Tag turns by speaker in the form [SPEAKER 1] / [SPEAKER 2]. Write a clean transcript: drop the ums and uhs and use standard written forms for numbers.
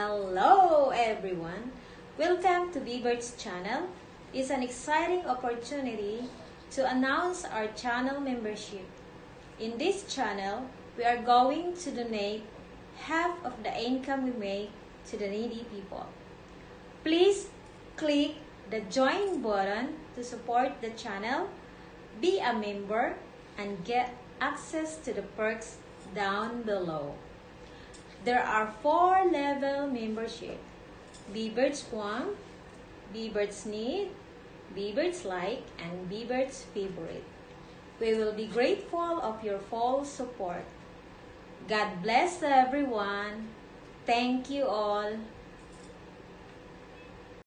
[SPEAKER 1] Hello everyone! Welcome to Bbird's channel. It's an exciting opportunity to announce our channel membership. In this channel, we are going to donate half of the income we make to the needy people. Please click the join button to support the channel, be a member, and get access to the perks down below. There are 4-level membership: Bbird's Want, Bbird's Need, Bbird's Like, and Bbird's Favorite. We will be grateful of your full support. God bless everyone. Thank you all.